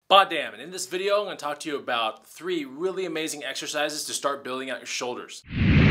Badam, and in this video I'm going to talk to you about 3 really amazing exercises to start building out your shoulders.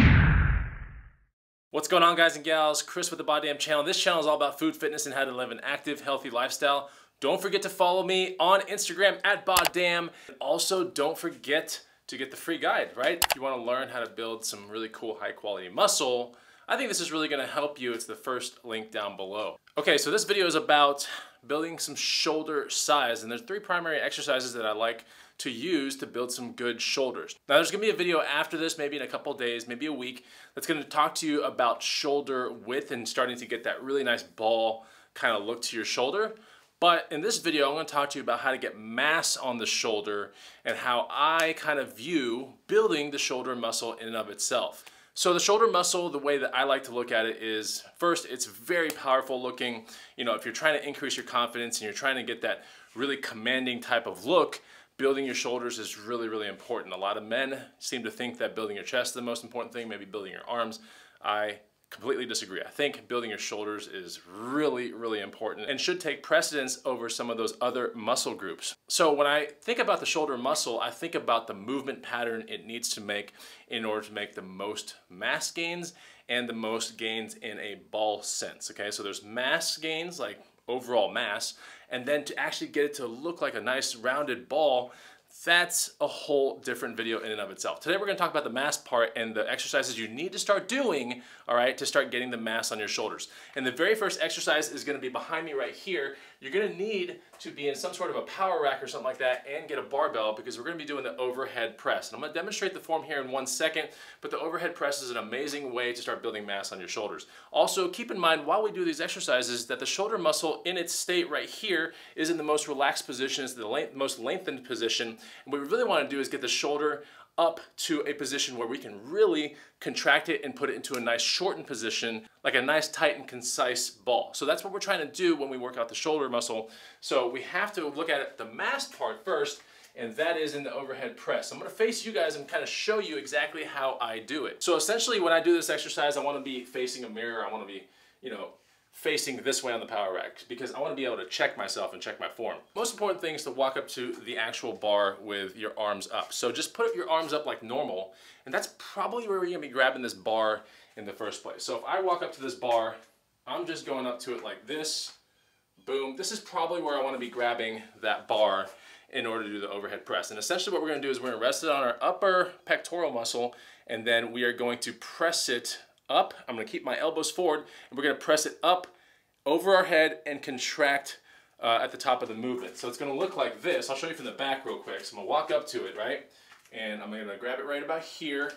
What's going on, guys and gals? Chris with the Badam channel. This channel is all about food, fitness, and how to live an active, healthy lifestyle. Don't forget to follow me on Instagram at Badam. Also, don't forget to get the free guide, right? If you want to learn how to build some really cool, high quality muscle, I think this is really going to help you. It's the first link down below. Okay, so this video is about building some shoulder size, and there's 3 primary exercises that I like to use to build some good shoulders. Now there's gonna be a video after this, maybe in a couple days, maybe a week, that's gonna talk to you about shoulder width and starting to get that really nice ball kind of look to your shoulder. But in this video, I'm gonna talk to you about how to get mass on the shoulder and how I kind of view building the shoulder muscle in and of itself. So the shoulder muscle, the way that I like to look at it is, first, it's very powerful looking. You know, if you're trying to increase your confidence and you're trying to get that really commanding type of look, building your shoulders is really, really important. A lot of men seem to think that building your chest is the most important thing, maybe building your arms. I completely disagree. I think building your shoulders is really, really important and should take precedence over some of those other muscle groups. So when I think about the shoulder muscle, I think about the movement pattern it needs to make in order to make the most mass gains and the most gains in a ball sense, okay? So there's mass gains, like overall mass, and then to actually get it to look like a nice rounded ball, that's a whole different video in and of itself. Today we're going to talk about the mass part and the exercises you need to start doing, all right, to start getting the mass on your shoulders. And the very first exercise is going to be behind me right here. You're going to need to be in some sort of a power rack or something like that and get a barbell, because we're going to be doing the overhead press. And I'm going to demonstrate the form here in 1 second, but the overhead press is an amazing way to start building mass on your shoulders. Also, keep in mind while we do these exercises that the shoulder muscle in its state right here is in the most relaxed position, is the most lengthened position. And what we really want to do is get the shoulder up to a position where we can really contract it and put it into a nice shortened position, like a nice tight and concise ball. So that's what we're trying to do when we work out the shoulder muscle. So we have to look at the mass part first, and that is in the overhead press. I'm gonna face you guys and kind of show you exactly how I do it. So essentially when I do this exercise, I wanna be facing a mirror. I wanna be, you know, facing this way on the power rack because I want to be able to check myself and check my form. Most important thing is to walk up to the actual bar with your arms up. So just put your arms up like normal, and that's probably where you're going to be grabbing this bar in the first place. So if I walk up to this bar, I'm just going up to it like this, boom. This is probably where I want to be grabbing that bar in order to do the overhead press. And essentially what we're going to do is we're going to rest it on our upper pectoral muscle, and then we are going to press it up. I'm going to keep my elbows forward, and we're going to press it up over our head and contract at the top of the movement. So it's going to look like this. I'll show you from the back real quick. So I'm going to walk up to it, right? And I'm going to grab it right about here,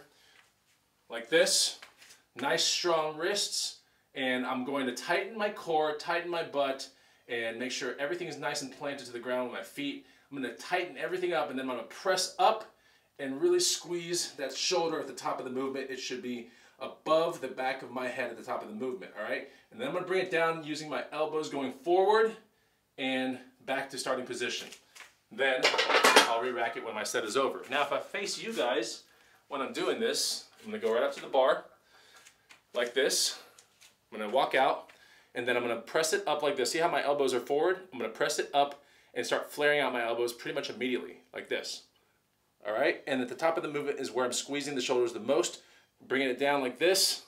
like this. Nice strong wrists. And I'm going to tighten my core, tighten my butt, and make sure everything is nice and planted to the ground with my feet. I'm going to tighten everything up, and then I'm going to press up and really squeeze that shoulder at the top of the movement. It should be above the back of my head at the top of the movement, all right? And then I'm gonna bring it down using my elbows going forward and back to starting position. Then I'll re-rack it when my set is over. Now if I face you guys when I'm doing this, I'm gonna go right up to the bar like this. I'm gonna walk out, and then I'm gonna press it up like this. See how my elbows are forward? I'm gonna press it up and start flaring out my elbows pretty much immediately, like this. All right, and at the top of the movement is where I'm squeezing the shoulders the most, bringing it down like this,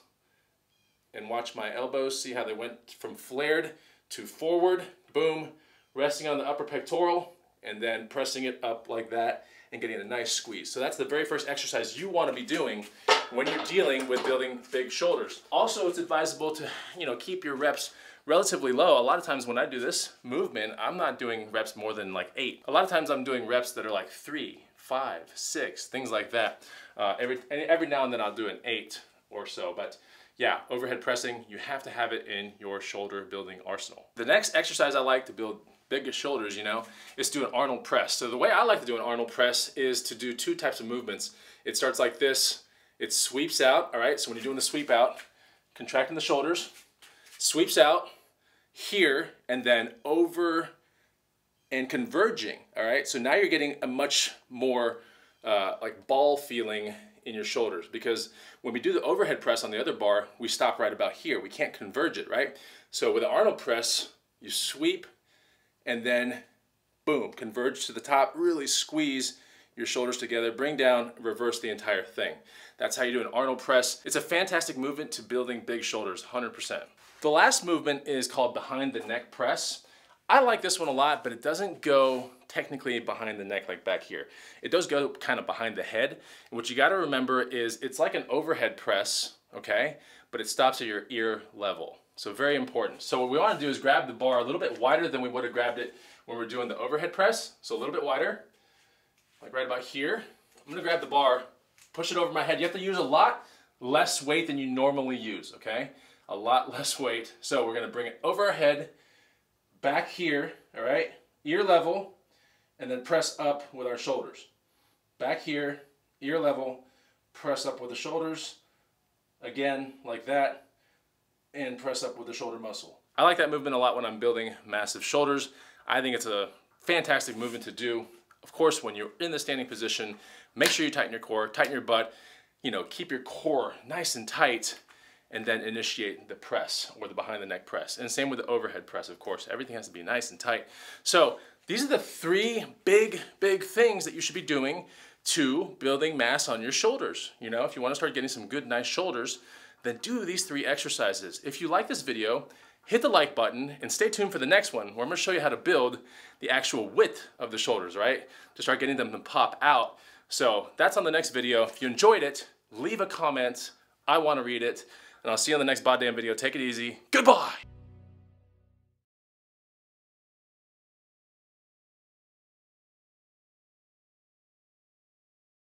and watch my elbows, see how they went from flared to forward, boom, resting on the upper pectoral, and then pressing it up like that and getting a nice squeeze. So that's the very first exercise you want to be doing when you're dealing with building big shoulders. Also, it's advisable to, you know, keep your reps relatively low. A lot of times when I do this movement, I'm not doing reps more than like 8. A lot of times I'm doing reps that are like 3, 5, 6, things like that. Every now and then I'll do an 8 or so, but yeah, overhead pressing, you have to have it in your shoulder building arsenal. The next exercise I like to build bigger shoulders, you know, is to do an Arnold press. So the way I like to do an Arnold press is to do 2 types of movements. It starts like this, it sweeps out, all right? So when you're doing the sweep out, contracting the shoulders, sweeps out here, and then over and converging, all right? So now you're getting a much more like ball feeling in your shoulders, because when we do the overhead press on the other bar, we stop right about here. We can't converge it, right? So with the Arnold press, you sweep and then boom, converge to the top, really squeeze your shoulders together, bring down, reverse the entire thing. That's how you do an Arnold press. It's a fantastic movement to building big shoulders, 100%. The last movement is called behind the neck press. I like this one a lot, but it doesn't go technically behind the neck like back here. It does go kind of behind the head. And what you gotta remember is it's like an overhead press, okay? But it stops at your ear level. So very important. So what we wanna do is grab the bar a little bit wider than we would have grabbed it when we're doing the overhead press. So a little bit wider, like right about here. I'm gonna grab the bar, push it over my head. You have to use a lot less weight than you normally use, okay? A lot less weight. So we're gonna bring it over our head, back here, all right? Ear level, and then press up with our shoulders. Back here, ear level, press up with the shoulders. Again, like that, and press up with the shoulder muscle. I like that movement a lot when I'm building massive shoulders. I think it's a fantastic movement to do. Of course, when you're in the standing position, make sure you tighten your core, tighten your butt, you know, keep your core nice and tight, and then initiate the press or the behind the neck press. And same with the overhead press, of course. Everything has to be nice and tight. So these are the three big things that you should be doing to building mass on your shoulders. You know, if you want to start getting some good, nice shoulders, then do these 3 exercises. If you like this video, hit the like button and stay tuned for the next one where I'm gonna show you how to build the actual width of the shoulders, right? To start getting them to pop out. So that's on the next video. If you enjoyed it, leave a comment. I wanna read it. And I'll see you on the next Bod Damn video. Take it easy. Goodbye.